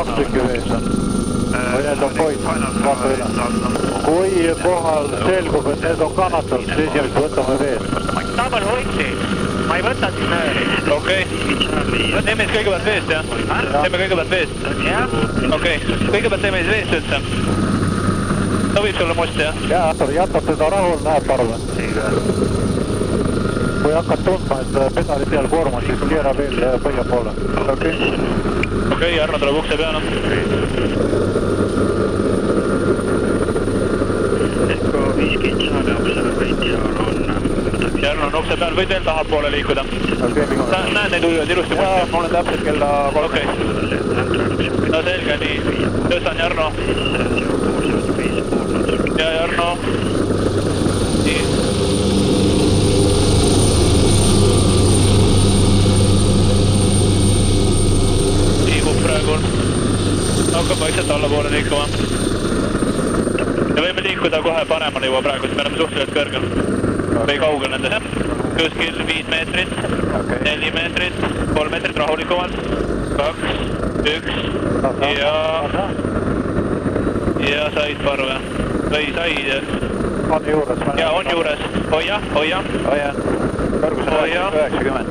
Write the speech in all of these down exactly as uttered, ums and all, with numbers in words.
kaks tükki vees on. Need on poid, vaata üle. Kui kohal selgub, et need on kannatanud, siis esimest võtame vees. Tabel hoiti, ma ei võta siis nööri. Okei, teeme siis kõigepealt veest, jah? Teeme kõigepealt veest? Jah. Okei, kõigepealt teeme siis veest üldse. Sobib sulle must, jah? Jaa, jätab teda rahul, näeb arve. Kui hakkad tundma, et pedali peal koorma, siis keera veel põhja poole. Okei. Okei, Jarno tuleb ukse peale. Eko viiskümmend saame observeid ja on... Jarno on ukse peal, võid veel tahapoole liikuda. Sa näed neid ujuvad ilusti musti? Jaa, mul on täpselt kella kolm. Okei. No selge, nii. Tõstan Jarno. Ja Jarno. Nii. Liigub praegu. Hakkab vaikselt allapoole liikuma. Ja võime liikuda kohe paremale juba praegu, sest me oleme suhteliselt kõrgel. Või kaugel nendest. Kuskil viis meetrit, neli meetrit, kolm meetrit rahulikumalt. Kaks, üks. Ja... Ja said parve. Või said... On juures. Ja on juures. Hoia, hoia. Hoia. Kõrgus on üheksakümmend.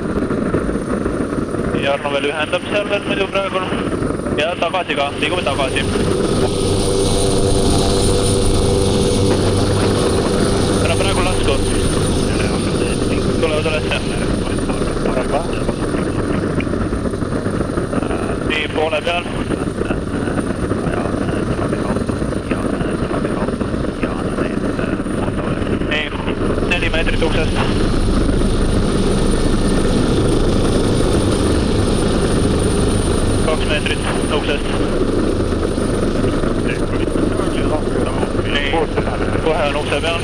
Jarno veel ühendab seal veel muidu praegu. Ja tagasi ka, liigume tagasi. Ära praegu lasku. Tulevad ülesse. Nii, poole peal. Nii, neli meetrit uksest. Kaks meetrit uksest. Nii, kohe on ukse peal.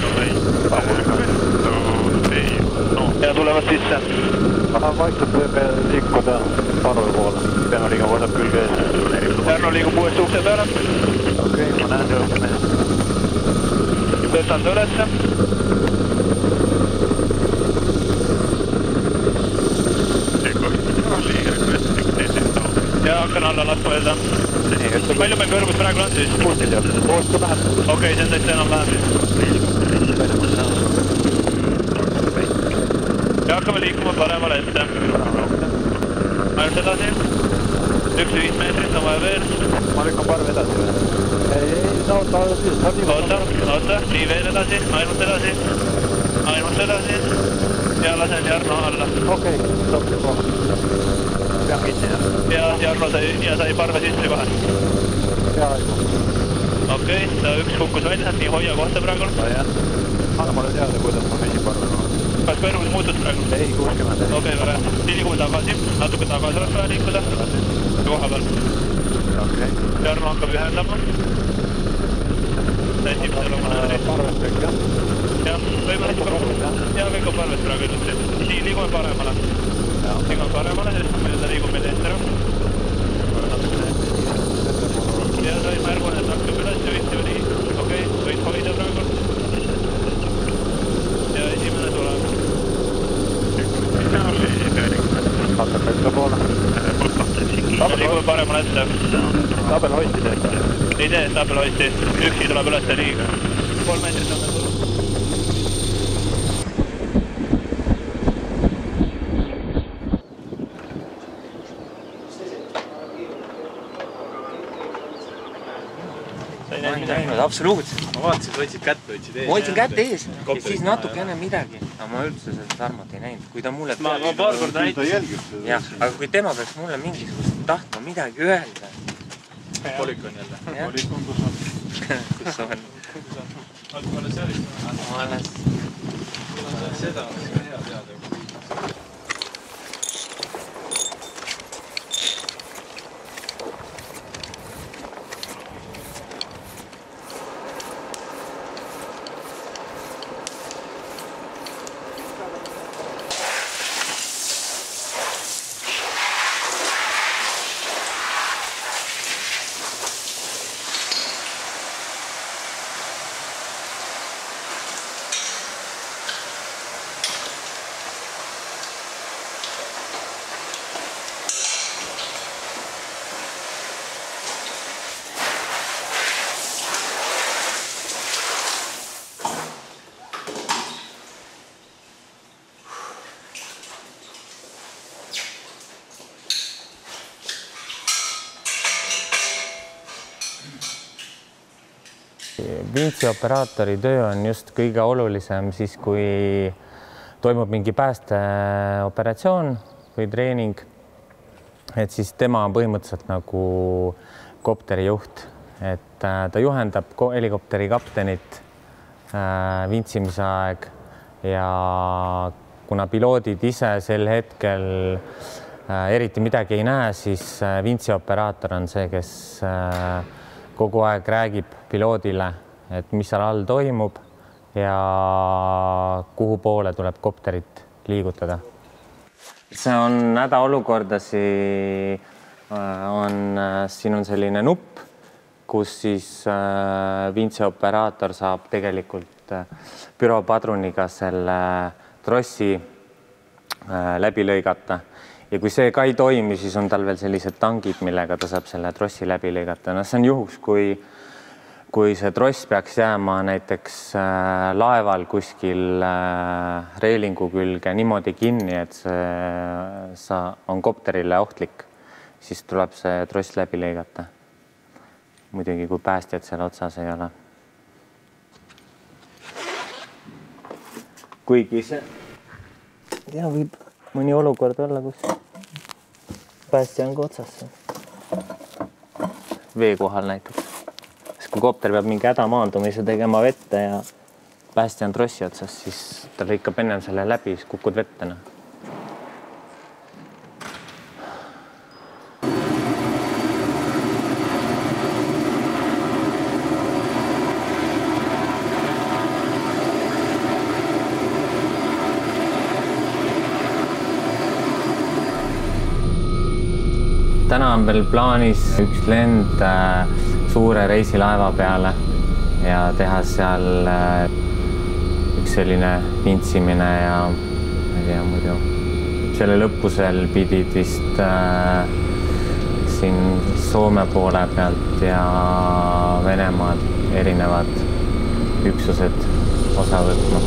Ja tulevad sisse. Vaikselt võime liikuda parve poole. Peame liiguma vasab külge ees. Jarno liigub uuesti ukse peale. Okei, ma näen tõesti mees. Tõstan ta ülesse. Ja hakkan alla laskma öelda. Palju meil kõrgus praegu on siis? Kuusil jah. Koostu läheb. Okei, see on täitsa enam läheb siis. Ja hakkame liikuma paremale ette. Ainult edasi. Üks viis meetrit on vaja veel. Ma lükkan parve edasi või? Ei, ei, no ta on siis. Oota, oota, nii veel edasi, ainult edasi. Ainult edasi. Ja lasen Jarno alla. Okei, sobib kohe. Pean kinni jah. Ja Jarno sai, ja sai parve sisse kohe. Peaaegu. Okei, ta üks kukkus välja, nii hoia kohta praegu. Jah. Anna mulle teada, kuidas ma püsin parve. Kas kõrgus muutus praegu? Ei, kuuskümmend. Okei, väga hea. Nii liigume tagasi, natuke tagasi oleks vaja liikuda. Koha peal. Okei. Jarno hakkab ühendama. Sätib seal oma nööri. Parvest kõik jah? Jah, võime hästi parvest. Ja kõik on parvest praegu ilusti. Nii, liigume paremale. Liigume paremale, sest meil ta liigub meil eest ära. Ja sai märgu, et hakkab üles juhiti või nii. Okei, võid hoida praegu. Ja esimene tuleb. Hakkab ette poole. Liigume paremale ette. Tabel hoiti teeb. Ei tee, tabel hoiti. Üksi tuleb üles liiga. Kolm meetrit on meil tulnud. Ma ei näinud, absoluutselt. Ma vaatasin, et hoidsid kätte, hoidsid ees. Ma hoidsin kätte ees ja siis natuke enne midagi. Aga ma üldse seda Tarmot ei näinud. Kui ta mulle... Ma paar korda näitasin. Jah, aga kui tema peaks mulle mingisugust tahtma midagi öelda. Polikon jälle. Polikon, kus on? Kus on? Oled ma alles järjest? Ma alles... Seda oleks ka hea teada. Vintsi operaatori töö on just kõige olulisem siis, kui toimub mingi päästeoperatsioon või treening, et siis tema on põhimõtteliselt nagu kopteri juht, et ta juhendab helikopteri kaptenit vintsimise aeg ja kuna piloodid ise sel hetkel eriti midagi ei näe, siis vintsi operaator on see, kes kogu aeg räägib piloodile, et mis seal all toimub ja kuhu poole tuleb kopterit liigutada. See on hädaolukordasi, on, siin on selline nupp, kus siis vintsi operaator saab tegelikult büropadruniga selle trossi läbi lõigata. Ja kui see ka ei toimi, siis on tal veel sellised tangid, millega ta saab selle trossi läbi lõigata. No see on juhuks, kui, kui see tross peaks jääma näiteks laeval kuskil reelingu külge niimoodi kinni, et see sa, on kopterile ohtlik, siis tuleb see tross läbi lõigata. Muidugi, kui päästjad seal otsas ei ole. Kuigi see ja võib mõni olukord olla, kus päästja on ka otsas. Vee kohal näiteks. Sest kui kopter peab mingi hädamaandumise tegema vette ja päästja on trossi otsas, siis ta lõikab enne selle läbi, siis kukud vettena. Täna on veel plaanis üks lend suure reisilaeva peale ja teha seal üks selline vintsimine ja ma ei tea muidu. Selle lõppusel pidid vist äh, siin Soome poole pealt ja Venemaad erinevad üksused osa võtma.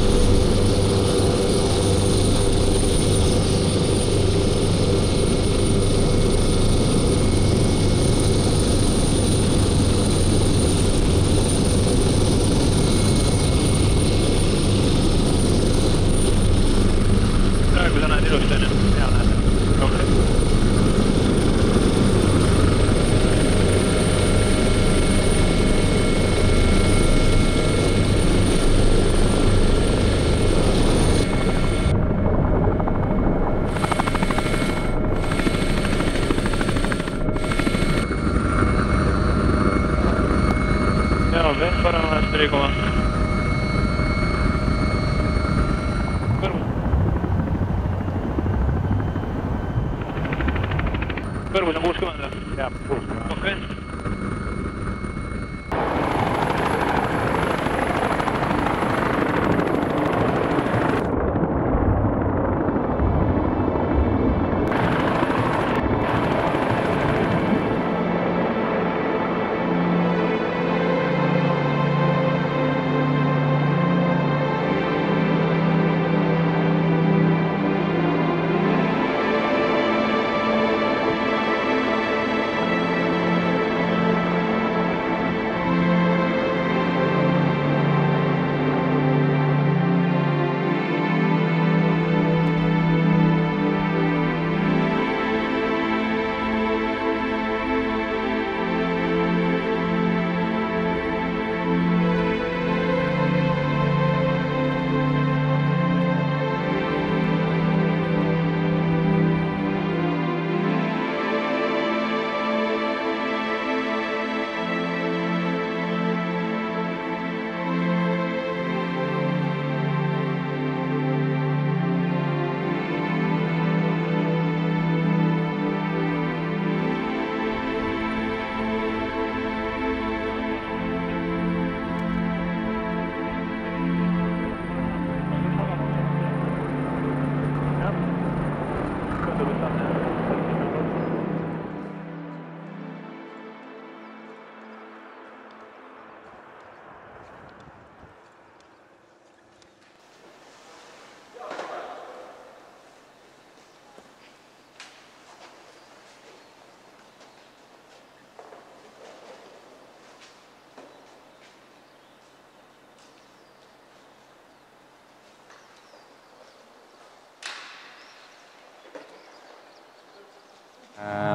Kõrgus on kuuskümmend? Jah, kuuskümmend. Okei.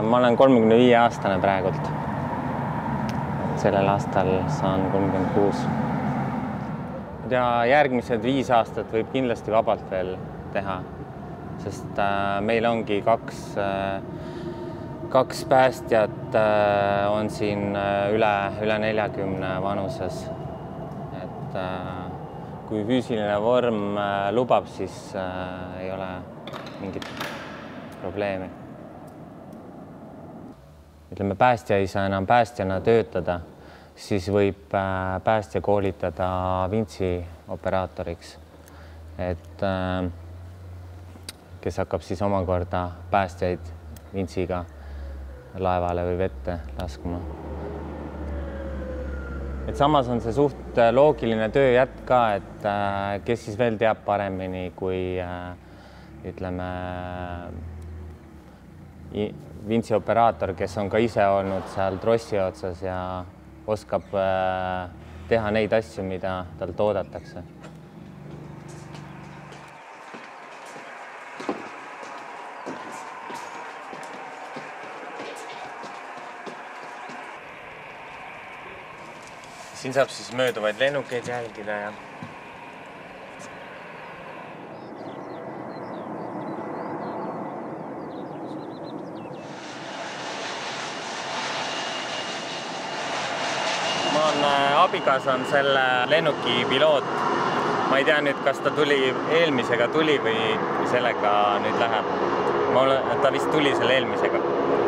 ma olen kolmekümne viie aastane praegult. Sellel aastal saan kolmkümmend kuus. Ja järgmised viis aastat võib kindlasti vabalt veel teha, sest meil ongi kaks, kaks päästjat on siin üle, üle neljakümne vanuses. Et kui füüsiline vorm lubab, siis ei ole mingit probleemi. Ütleme, päästja ei saa enam päästjana töötada, siis võib päästja koolitada vintsi operaatoriks, et kes hakkab siis omakorda päästjaid vintsiga laevale või vette laskma. Et samas on see suht loogiline töö jätk ka, et kes siis veel teab paremini kui ütleme vintsi operaator, kes on ka ise olnud seal trossi otsas ja oskab teha neid asju, mida tal toodetakse. Siin saab siis mööduvaid lennukeid jälgida ja abikaasa on selle lennuki piloot. Ma ei tea nüüd, kas ta tuli eelmisega tuli või sellega nüüd läheb. Ta vist tuli selle eelmisega.